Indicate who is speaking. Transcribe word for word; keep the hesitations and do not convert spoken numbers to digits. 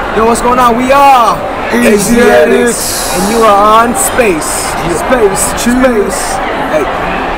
Speaker 1: Yo, what's going on? We are
Speaker 2: Aziatix,
Speaker 1: and you are on Space.
Speaker 2: Space, space.
Speaker 1: Hey.